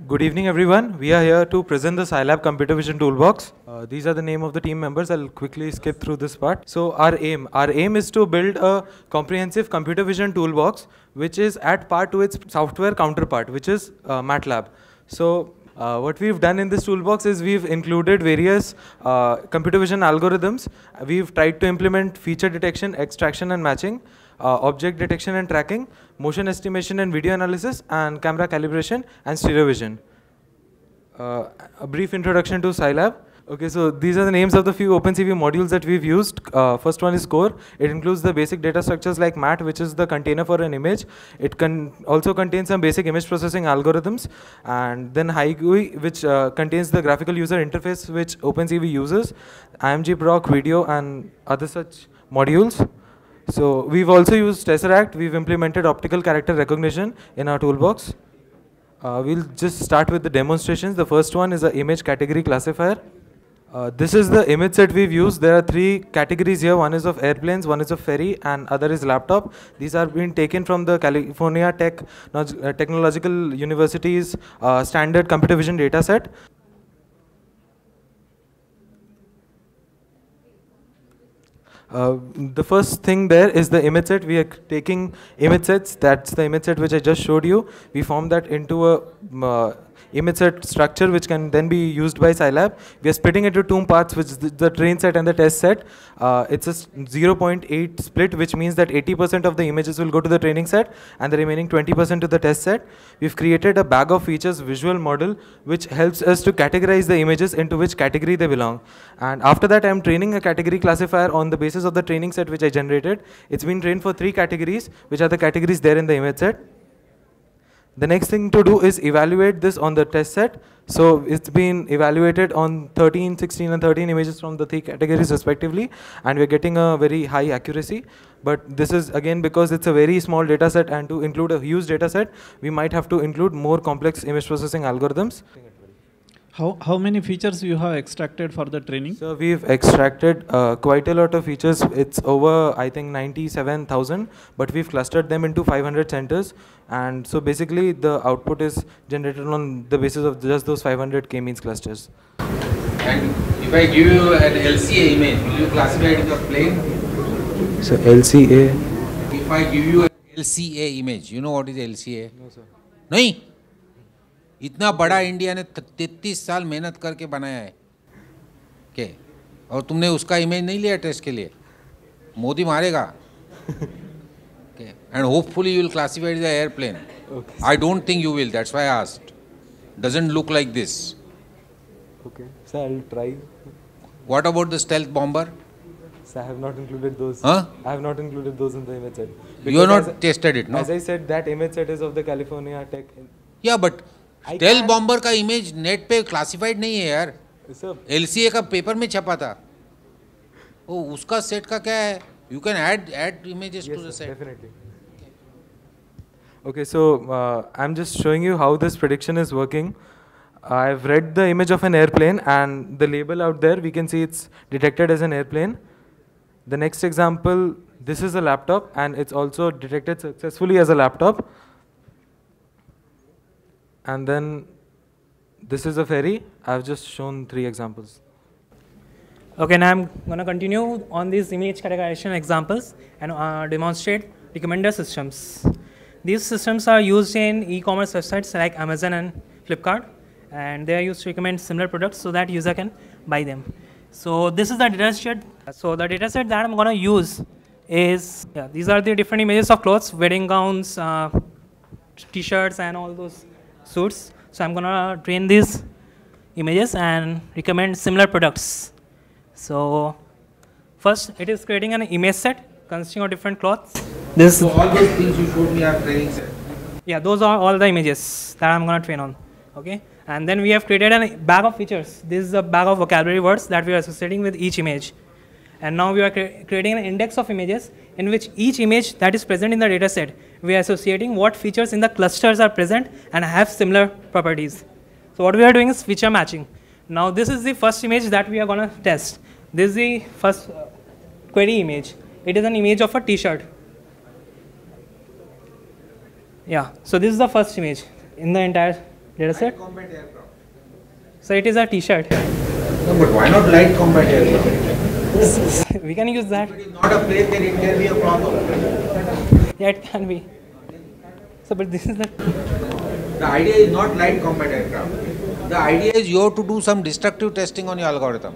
Good evening, everyone. We are here to present the Scilab Computer Vision Toolbox. These are the name of the team members. I'll quickly skip through this part. So our aim is to build a comprehensive computer vision toolbox, which is at par to its software counterpart, which is MATLAB. So what we've done in this toolbox is we've included various computer vision algorithms. We've tried to implement feature detection, extraction and matching, object detection and tracking, motion estimation and video analysis, and camera calibration and stereo vision. A brief introduction to Scilab. Okay, so these are the names of the few OpenCV modules that we've used. First one is Core. It includes the basic data structures like MAT, which is the container for an image. It also contains some basic image processing algorithms. And then HiGUI, which contains the graphical user interface, which OpenCV uses, IMG Proc, video, and other such modules. So we've also used Tesseract. We've implemented optical character recognition in our toolbox. We'll just start with the demonstrations. The first one is an image category classifier. This is the image set we've used. There are three categories here. One is of airplanes, one is of ferry, and other is laptop. These are being taken from the California Technological University's standard computer vision data set. The first thing there is the image set. We are taking image sets. That's the image set which I just showed you. We form that into a image set structure which can then be used by Scilab. We are splitting it into two parts, which is the train set and the test set. It's a 0.8 split, which means that 80% of the images will go to the training set and the remaining 20% to the test set. We've created a bag of features visual model which helps us to categorize the images into which category they belong. And after that, I'm training a category classifier on the basis of the training set which I generated. It's been trained for 3 categories, which are the categories there in the image set. The next thing to do is evaluate this on the test set. So it's been evaluated on 13, 16 and 13 images from the 3 categories respectively, and we're getting a very high accuracy. But this is again because it's a very small data set, and to include a huge data set, we might have to include more complex image processing algorithms. How many features you have extracted for the training? So we've extracted quite a lot of features. It's over, I think, 97,000, but we've clustered them into 500 centers. And so basically the output is generated on the basis of just those 500 k-means clusters. And if I give you an LCA image, will you classify it as a plane? So LCA? If I give you an LCA image, you know what is LCA? No, sir. नहीं, इतना बड़ा India ने 33 साल मेहनत करके बनाया है के, और तुमने उसका इमेज नहीं लिया टेस्ट के लिए. मोदी मारेगा. Okay. And hopefully you will classify it as an airplane. Okay. I don't think you will. That's why I asked. Doesn't look like this. Okay. So I'll try. What about the stealth bomber? So I have not included those. Huh? I have not included those in the image set. You have not tested it, no? As I said, that image set is of the California Tech. Yeah, but stealth bomber का image net पे classified नहीं है यार. LCA का paper में छपा था. ओ उसका set का क्या है? You can add images to the set. Definitely. Okay, so I'm just showing you how this prediction is working. I've read the image of an airplane, and the label out there, we can see it's detected as an airplane. The next example, this is a laptop, and it's also detected successfully as a laptop. And then this is a ferry. I've just shown 3 examples. Okay, now I'm going to continue on these image categorization examples and demonstrate recommender systems. These systems are used in e-commerce websites like Amazon and Flipkart, and they are used to recommend similar products so that user can buy them. So this is the data set. So the data set that I'm going to use is, these are the different images of clothes, wedding gowns, t-shirts and all those suits. So I'm going to train these images and recommend similar products. So first, it is creating an image set consisting of different cloths. So all those things you showed me are training set. Yeah, those are all the images that I'm going to train on. Okay, and then we have created a bag of features. This is a bag of vocabulary words that we are associating with each image. And now we are creating an index of images in which each image that is present in the data set, we are associating what features in the clusters are present and have similar properties. So what we are doing is feature matching. Now this is the first image that we are going to test. This is the first query image. It is an image of a t-shirt. Yeah, so this is the first image in the entire data set. Combat aircraft. So it is a T-shirt. No, but why not light combat aircraft? We can use that. If it is not a plane, then it can be a problem. Yeah, it can be. So, but this is the. The idea is not light combat aircraft. The idea is you have to do some destructive testing on your algorithm.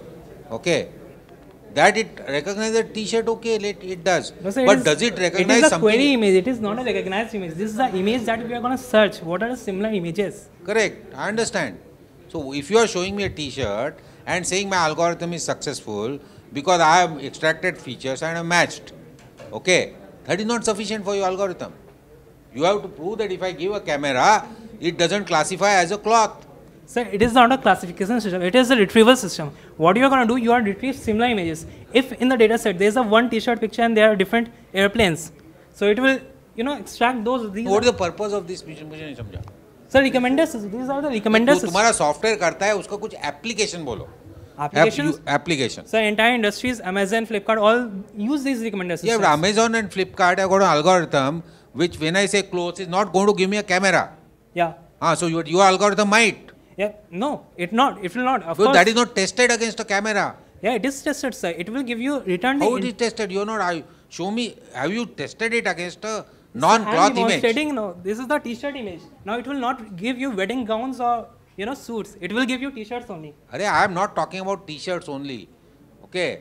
Okay. That it recognizes a T-shirt, okay, it does. No, sir, but does it recognize it is a something? query image. It is not a recognized image. This is the image that we are going to search. What are the similar images? Correct. I understand. So if you are showing me a T-shirt and saying my algorithm is successful because I have extracted features and have matched, okay, that is not sufficient for your algorithm. You have to prove that if I give a camera, it doesn't classify as a cloth. Sir, it is not a classification system. It is a retrieval system. What you are going to do, you are retrieve similar images. If in the data set there is a one T-shirt picture and there are different airplanes, so it will, extract those. What is the purpose of this? मुझे नहीं समझा. Sir, recommender systems. These are the recommender तो systems. तुम्हारा software करता है उसका कुछ application बोलो. Applications. Application. So entire industries, Amazon, Flipkart, all use these recommender systems. Yeah, but Amazon and Flipkart have got an algorithm which, when I say clothes, is not going to give me a camera. Yeah. So your algorithm might. Yeah. No, it will not. Of So course. that is not tested against a camera. Yeah, it is tested, sir. It will give you return. How it is tested? You are not. Show me. Have you tested it against a non-cloth I'm image? demonstrating now. This is the T-shirt image. Now it will not give you wedding gowns or suits. It will give you T-shirts only. Arey, I am not talking about T-shirts only. Okay.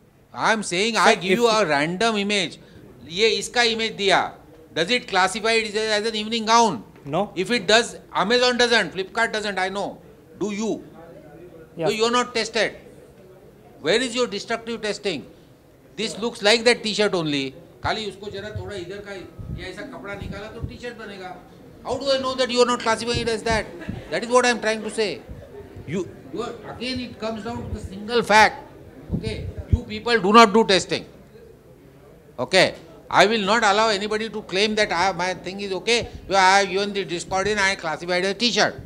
I am saying I give you a random image. ये इसका image दिया. Does it classify it as an evening gown? No. If it does, Amazon doesn't, Flipkart doesn't, I know. Do you? Yeah. So you are not tested. Where is your destructive testing? This looks like that T-shirt only. खाली उसको जरा थोड़ा इधर का या ऐसा कपड़ा निकाला तो T-shirt बनेगा. How do I know that you are not classifying it as that? That is what I am trying to say. You are, again it comes down to the single fact. Okay, you people do not do testing. Okay. I will not allow anybody to claim that my thing is okay. I have given the Discord and I classified as a T-shirt.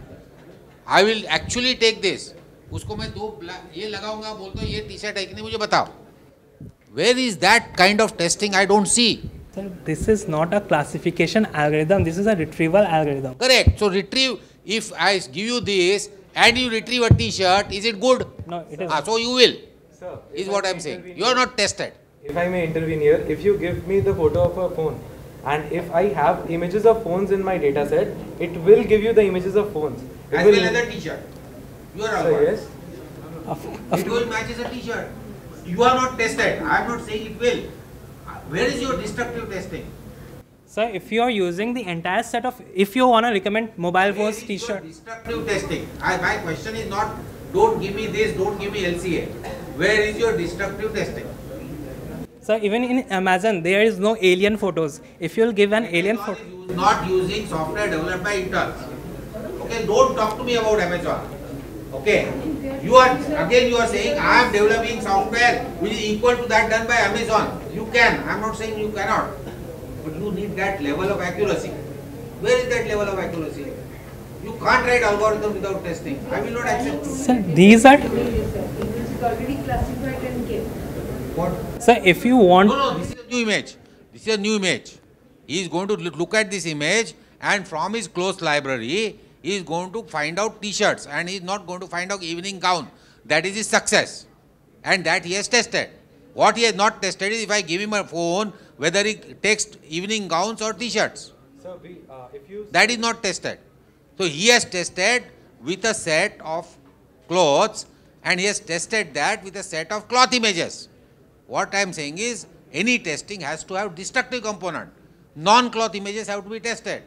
I will actually take this. उसको मैं ये लगाऊंगा बोलता हूँ ये T-shirt है कि नहीं मुझे बताओ. Where is that kind of testing? I don't see. Sir, this is not a classification algorithm. This is a retrieval algorithm. Correct. So retrieve. If I give you this and you retrieve a T-shirt, is it good? No, it is. So you will. Sir, Is what I am saying. You are not tested. If I may intervene here, if you give me the photo of a phone and if I have images of phones in my data set, it will give you the images of phones. As well as a T-shirt. You are So all yes. It will match as a T-shirt. You are not tested. I am not saying it will. Where is your destructive testing? Sir, if you are using the entire set of, if you want to recommend mobile Where phones, is your T-shirt. destructive testing? My question is not, don't give me this, don't give me LCA. Where is your destructive testing? Sir, even in Amazon, there is no alien photos. If you will give an alien photo. Amazon is not using software developed by interns. Okay, don't talk to me about Amazon. Okay, you are saying I am developing software which is equal to that done by Amazon. You can. I am not saying you cannot, but you need that level of accuracy. Where is that level of accuracy? You can't write algorithm without testing. I will not accept. Sir, these are. It is already classified and kept. What? Sir, if you want. No, this is a new image. This is a new image. He is going to look at this image and from his closed library, he is going to find out T-shirts and he is not going to find out evening gown. That is his success. And that he has tested. What he has not tested is if I give him a phone, whether he takes evening gowns or T-shirts. So if you That is not tested. So he has tested with a set of clothes and he has tested that with a set of cloth images. What I am saying is any testing has to have destructive component. Non-cloth images have to be tested,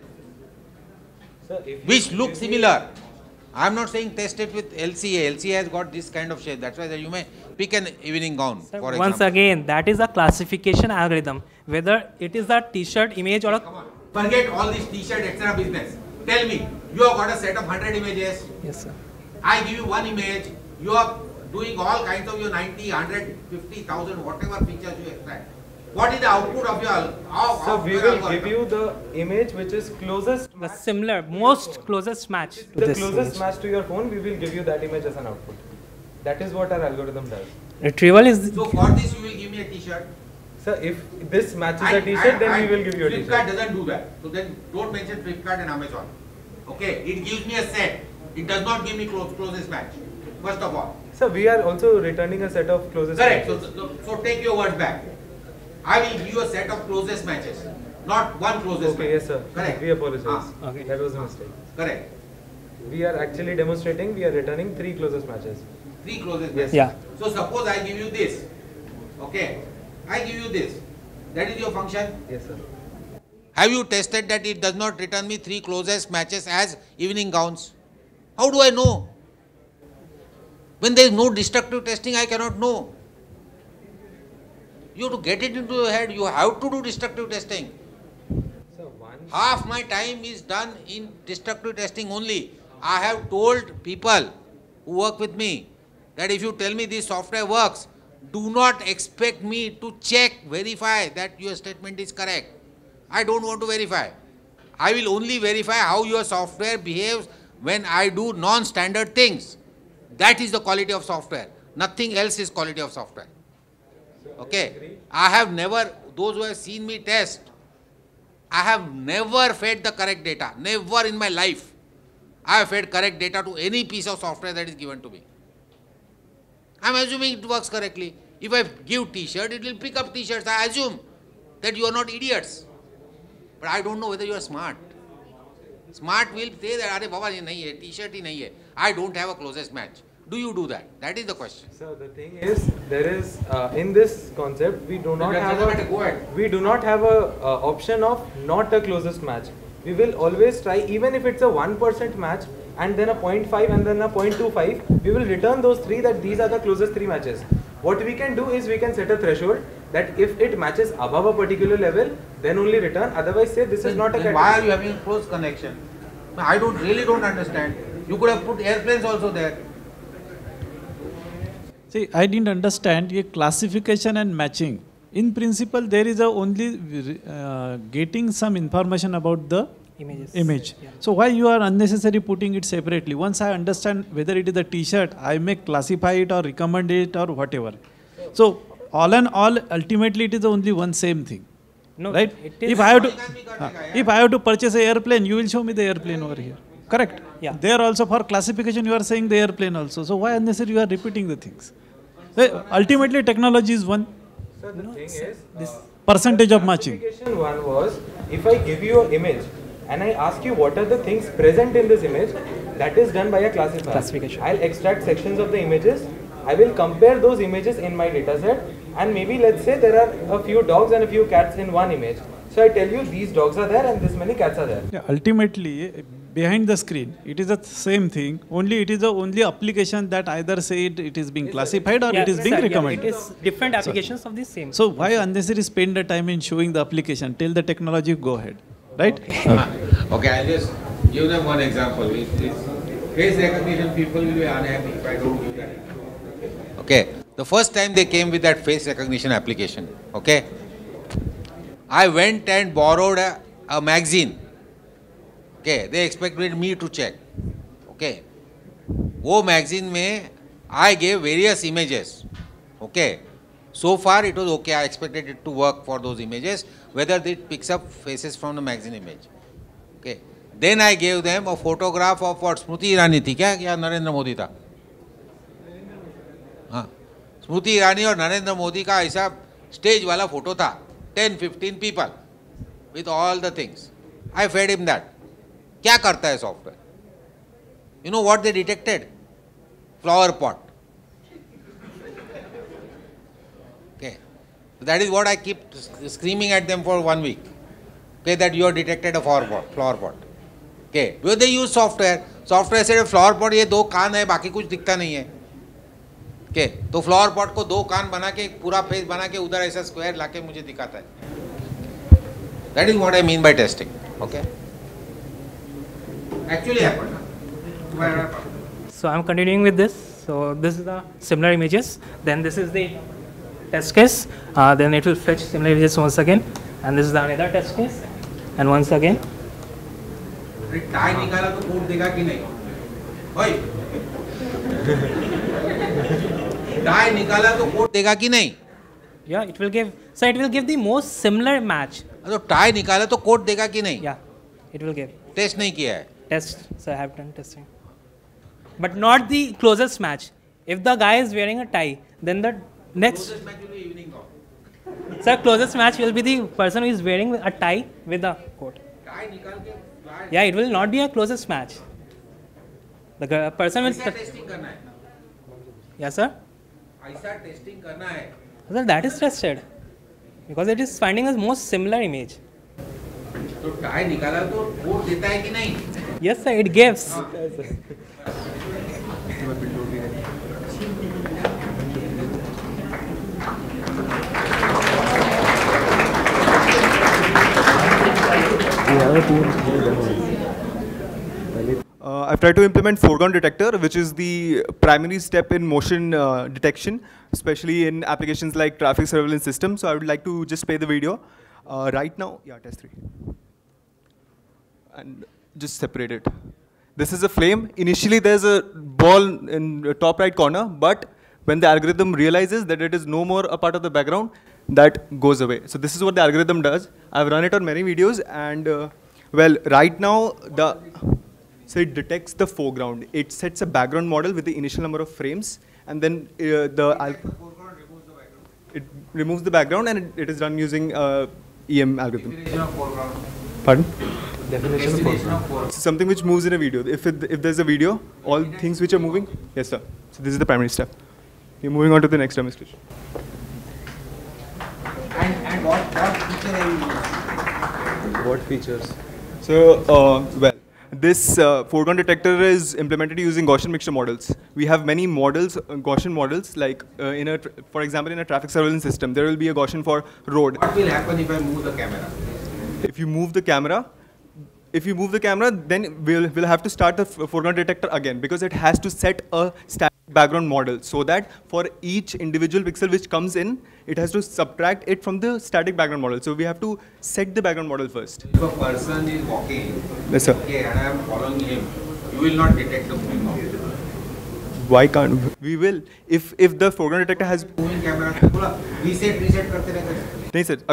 Sir, if which you look give me- similar. I am not saying test it with LCA. LCA has got this kind of shape. That's why you may pick an evening gown, Sir, for once example. again, that is a classification algorithm. Whether it is a T-shirt image or a. Come on. Forget all this T-shirt extra business. Tell me, you have got a set of 100 images. Yes, sir. I give you one image. You are doing all kinds of your 90, 100, 50,000, whatever features you extract. What is the output of your So we will give you the image which is closest The similar, most closest match to the this closest image. match to your phone. We will give you that image as an output. That is what our algorithm does. Retrieval is. So for this you will give me a T-shirt. So if this matches a T-shirt, then we will give you a Flipkart T-shirt. doesn't do that. So then don't mention Flipkart and Amazon. Okay, it gives me a set. It does not give me closest match. First of all. Sir, we are also returning a set of closest Correct. matches. So take your words back. I will give you a set of closest matches, not one closest match. Okay, yes sir. Correct. We apologize. Okay. That was a mistake. Correct. We are actually demonstrating, we are returning 3 closest matches. 3 closest Yes. matches. Yeah. So suppose I give you this. Okay. I give you this. That is your function. Yes sir. Have you tested that it does not return me 3 closest matches as evening gowns? How do I know? When there is no destructive testing, I cannot know. You have to get it into your head. You have to do destructive testing. So once Half my time is done in destructive testing only. I have told people who work with me that if you tell me this software works, do not expect me to check, verify that your statement is correct. I don't want to verify. I will only verify how your software behaves when I do non-standard things. That is the quality of software. Nothing else is quality of software. Okay? I have never, those who have seen me test, I have never fed the correct data. Never in my life. I have fed correct data to any piece of software that is given to me. I am assuming it works correctly. If I give t-shirt, it will pick up t-shirts. I assume that you are not idiots. But I don't know whether you are smart. Smart will say that, "Arey Baba, ye nahi hai, t-shirt hi nahi hai. I don't have a closest match." Do you do that? That is the question. So the thing is, there is in this concept we do not have Go a ahead. we do not have a option of not a closest match. We will always try, even if it's a 1% match and then a 0.5 and then a 0.25, we will return those 3 that these are the closest 3 matches. What we can do is we can set a threshold that if it matches above a particular level, then only return. Otherwise, say this is not a Then category. why are you having a close connection? I really don't understand. You could have put airplanes also there. See, I didn't understand a classification and matching. In principle, there is a only getting some information about the Images. image. Yeah. So why you are unnecessarily putting it separately? Once I understand whether it is a t-shirt, I may classify it or recommend it or whatever. So all in all, ultimately it is only one same thing. No, Right? it is. If I have to purchase an airplane, you will show me the airplane over here. Correct? Yeah. There also for classification you are saying the airplane also. So why unnecessary you are repeating the things? Ultimately technology is one. So the thing is, This Percentage of matching. classification one was, if I give you an image and I ask you what are the things present in this image, that is done by a classifier. Classification. I'll extract sections of the images. I will compare those images in my data set, and maybe let's say there are a few dogs and a few cats in one image. So I tell you these dogs are there and this many cats are there. Yeah, ultimately, behind the screen, it is the same thing. Only it is the only application that either say it is being classified or yeah, it is being sir, yeah, recommended. it is different applications of the same. So why unnecessary spend the time in showing the application till the technology go ahead, right? Okay, I'll just give them one example. Face recognition, people will be unhappy if I don't give that. Okay, the first time they came with that face recognition application, okay, I went and borrowed a magazine. Okay, they expected me to check. Okay, वो magazine में I gave various images. Okay, so far it was okay. I expected it to work for those images, whether it picks up faces from the magazine image. Okay, then I gave them a photograph of what Smriti Irani थी क्या या नरेंद्र मोदी था? हाँ, स्मृति ईरानी और नरेंद्र मोदी का ऐसा stage वाला photo था, 10-15 people with all the things. I fed him that. क्या करता है software? You know what they detected? Flower pot. Okay, so that is what I keep screaming at them for 1 week. Okay, that you have detected a flower pot. Okay, because they use software. Software said flower pot ये 2 कान है, बाकी कुछ दिखता नहीं है. Okay, तो flower pot को 2 कान बना के पूरा फेस बना के उधर ऐसा स्क्वायर लाके मुझे दिखाता है. That is what I mean by testing. Okay. Actually happened. So I'm continuing with this. So this is the similar images. Then this is the test case. Then it will fetch similar images once again. And this is the another test case. And once again. Tie निकाला तो code देगा कि नहीं? ओए. Tie निकाला तो code देगा कि नहीं? Yeah, it will give. So it will give the most similar match. तो टाई निकाला तो कोड देगा कि नहीं? Yeah, it will give. Test नहीं किया है. test, so I have done testing. But not the closest match. If the guy is wearing a tie, then the next. Closest match will be evening gown. Sir, closest match will be the person who is wearing a tie with a coat. Tie nikal ke baहर. Yeah, it will not be a closest match. The person will. ऐसा testing करना है. Yes, sir. ऐसा testing करना है. Sir, that is tested because it is finding the most similar image. तो tie निकाला तो vote देता है कि नहीं? Yes, sir, it gives. I've tried to implement foreground detector, which is the primary step in motion detection, especially in applications like traffic surveillance system. So I would like to just play the video right now. Yeah, test 3. And just separate it. This is a flame. Initially, there's a ball in the top right corner, but when the algorithm realizes that it is no more a part of the background, that goes away. So this is what the algorithm does. I've run it on many videos, and well, right now, so it detects the foreground. It sets a background model with the initial number of frames, and then it removes the background, and it is done using EM algorithm. Definition of foreground. Pardon? Definition of foreground. It's something which moves in a video. If there's a video, all things which are moving, yes sir. So this is the primary step. We're moving on to the next demonstration. And what feature have you used? What features? So, well, this foreground detector is implemented using Gaussian mixture models. We have many models, Gaussian models, like for example, in a traffic surveillance system, there will be a Gaussian for road. What will happen if I move the camera? If you move the camera, then we'll have to start the foreground detector again, because it has to set a static background model, so that for each individual pixel which comes in, it has to subtract it from the static background model. So we have to set the background model first. If a person is walking, Yes, sir. okay, and I am following him, you will not detect the moving object. Why can't we? Will. If the foreground detector has Moving camera, reset करते रहते. नहीं sir,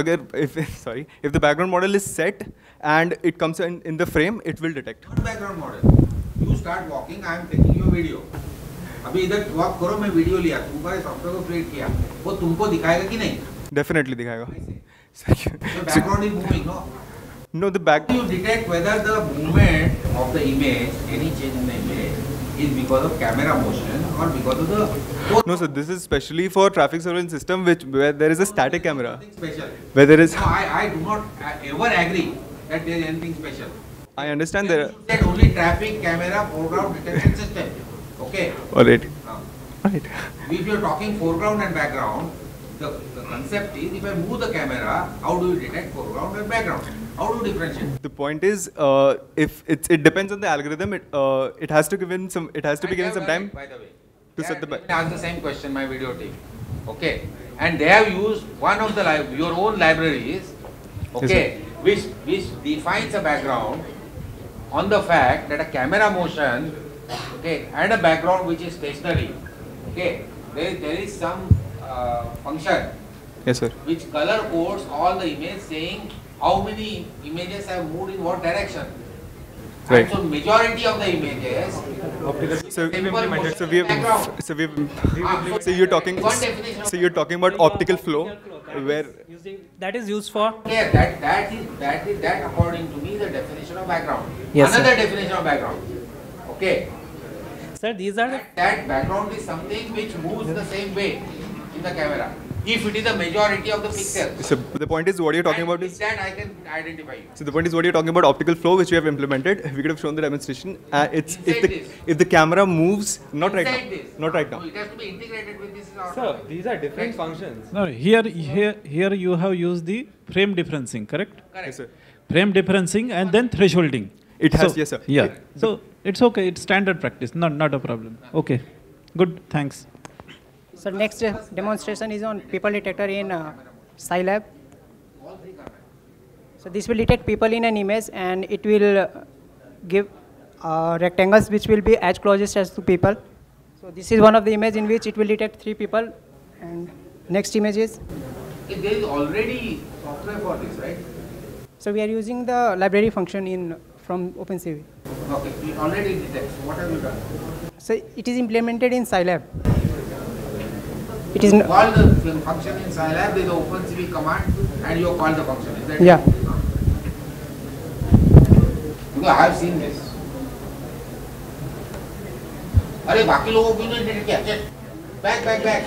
if the background model is set and it comes in the frame, it will detect. Not background model. You start walking, I am taking your video. अभी इधर walk करो, मैं video लिया, तुम्हारे software को create किया, वो तुमको दिखाएगा कि नहीं? Definitely दिखाएगा. The background is moving, no? No, the back. You detect whether the movement of the image, any change in the image, is because of camera motion or because of the. No, sir. This is specially for traffic surveillance system, where there is a static camera. Nothing special. Where there is. No, I do not ever agree that there is anything special. I understand Then there. you said only traffic camera foreground detection system. Okay. All right. Now, Right. if you are talking foreground and background, the concept is if I move the camera, how do you detect foreground and background? How do you differentiate? The point is, if it depends on the algorithm, it has to given some. It has to be given some time By the way, to set the. ask the same question my video team. Okay, and they have used one of the your own libraries. Okay, which defines a background on the fact that a camera motion, okay, and a background which is stationary. Okay, there is some function Yes, sir. which color codes all the image saying how many images have moved in what direction. Right. And so majority of the images. So, Background. so you're talking. One definition of- So you're talking about optical flow, where. That is used for. Yeah, that according to me the definition of background. Yes, Another sir. definition of background. Okay. Sir, these are the. That background is something which moves the same way in the camera. If it is the majority of the pixels. So the point is, what you're talking And about with is. that I can identify you. So the point is, what you're talking about optical flow, which we have implemented. We could have shown the demonstration. It's Inside if the camera moves, not right Inside now, this. not right No, now. it has to be integrated with this. Sir, these are different functions. No, here you have used the frame differencing, correct? Correct. Yes, sir. Frame differencing and then thresholding. It has, So- yes, sir. Yeah. So it's okay. It's standard practice. Not a problem. Okay. Good. Thanks. So next demonstration is on people detector in Scilab. So this will detect people in an image and it will give rectangles which will be as closest as to people. So this is one of the image in which it will detect 3 people. And next image is. There is already software for this, right? So we are using the library function from OpenCV. Okay, it already detects. What have you done? So it is implemented in Scilab. It is Call the function in Scilab with the OpenCV command and you call the function. Is that yeah. Because I have seen this. अरे बाकी लोगों को नहीं detect किया. Back.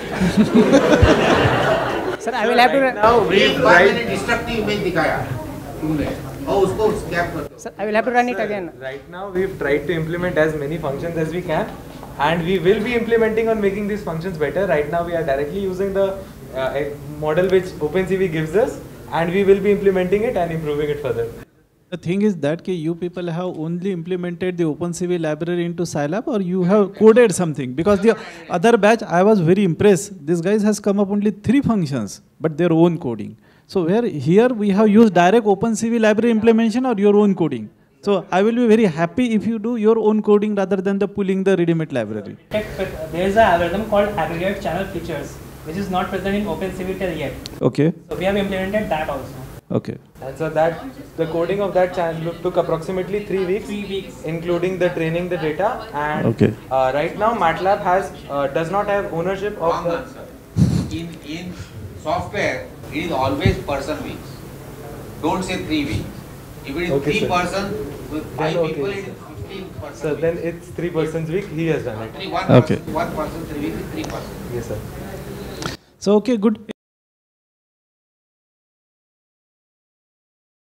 Sir, I will have to. एक बार मैंने destructive image दिखाया तुमने और उसको स्कैप कर दो. Sir, I will have to run it again. Right now, we've tried to implement as many functions as we can, and we will be implementing on making these functions better. Right now, we are directly using the model which OpenCV gives us, and we will be implementing it and improving it further. The thing is that you people have only implemented the OpenCV library into Scilab, or you have coded something? Because the other batch, I was very impressed. These guys has come up only 3 functions, but their own coding. So where here we have used direct OpenCV library implementation or your own coding. So I will be very happy if you do your own coding rather than the pulling the ready-made library. There is an algorithm called aggregate channel features, which is not present in OpenCV till yet. Okay. So we have implemented that also. Okay. And so the coding of that channel took approximately 3 weeks. 3 weeks. Including the training the data. And Okay. Right now, MATLAB does not have ownership of Wrong the. answer. In software, it is always person weeks. Don't say 3 weeks. If it is Okay, 3 sir. person with 5 okay, people, sir. it is 15 person. So then it's 3 persons week. He has done it. One Okay. person, 1 person, 3 weeks is 3 person. Yes, sir. So okay, good.